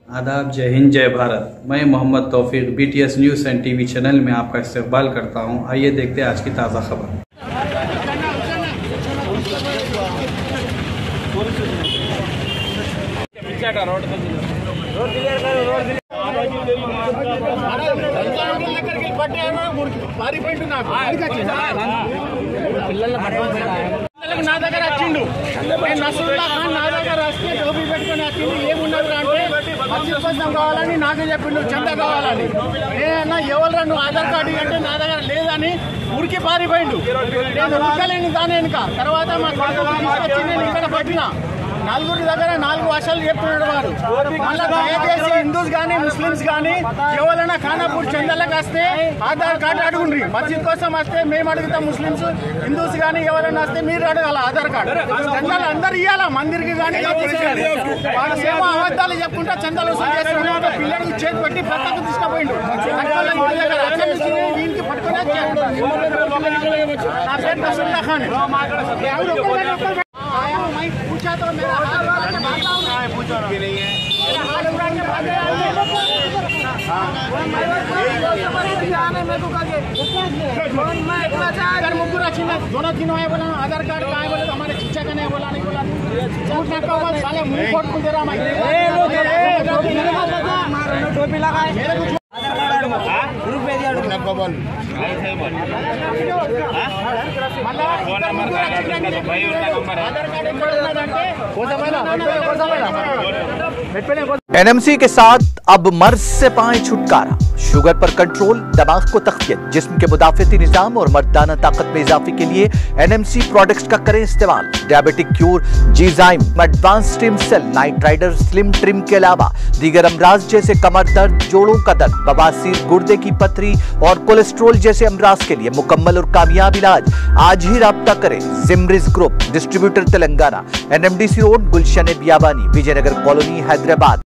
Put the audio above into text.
आदाब, जय हिंद, जय भारत। मैं Mohammad Taufiq BTS news and TV channel में आपका इस्तकबाल करता हूं। आइए देखते हैं आज की ताज़ा खबर। నా దగ్గర వచ్చిండు నసరుల్లా ఖాన్ నా దగ్గర వస్తే టోపీ పెట్టుకుని వచ్చిండు ఏమున్నది అంటే మస్జిద్ కోసం కావాలని నాకు చెప్పిండు, చందా కావాలని. నేనన్నా ఎవరు నువ్వు ఆధార్ కార్డు అంటే నా దగ్గర లేదని ఉరికి పారిపోయిండు. నేను ఉరకలేని దాని వెనుక తర్వాత మా కొడుకు తీసుకొచ్చి నేను ఇక్కడ పట్టిన నలుగురి దగ్గర 4 భాషలు చెప్తున్నాడు వాడు. మళ్ళీ దయచేసి హిందూస్ కానీ ముస్లిమ్స్ కానీ ఎవరైనా ఖానాపూర్ చందాలకు వస్తే ఆధార్ కార్డు అడుగుండ్రి. మస్జిద్ కోసం వస్తే మేము అడుగుతాం, ముస్లిమ్స్ హిందూస్ కానీ ఎవరైనా వస్తే మీరు అడగాల ఆధార్ కార్డు. చందాలు అందరు ఇవ్వాలా, మందిరికి కానీ వాళ్ళేమో అబద్ధాలు చెప్పుకుంటా చందాలు వసూలు చేస్తున్నా పిల్లడికి చేతి పెట్టి పక్కకు తీసుకుపోయిండు. దీనికి పట్టుకుని నా పేరు నసరుల్లా ఖాన్. मैं पूछा तो मेरा हाथ उड़ाने भागा हूं। पूछो ना नहीं है मेरा हाथ उड़ाने भागे आने में तो कहे मैं इतना चाह अगर मुकुरा छिना दोनों तीनों है बोला आधार कार्ड कहां है बोले तो हमारे चीचा का नहीं बोला, नहीं बोला झूठ ना कहो साले मुंह फोड़ को दे रहा मैं टोपी लगाए मेरे को ग्रुप में दिया ना बोल NMC के साथ अब मर्ज से पाएं छुटकारा। शुगर पर कंट्रोल, दिमाग को तक़वियत, जिस्म के मुदाफ़ती निज़ाम और मर्दाना ताकत में इजाफे के लिए NMC प्रोडक्ट्स का करें इस्तेमाल। डायबिटिक क्यूर, जीजाइम, advance stem cell, night rider slim trim के अलावा दीगर अमराज जैसे कमर दर्द, जोड़ों का दर्द, बवासीर, गुर्दे की पथरी और कोलेस्ट्रोल जैसे अमराज के लिए मुकम्मल और कामयाब इलाज। आज ही राब्ता करें। जिमरिज group, distributor Telangana, NMDC road, Gulshan Biyabani, Vijaynagar colony, Hyderabad.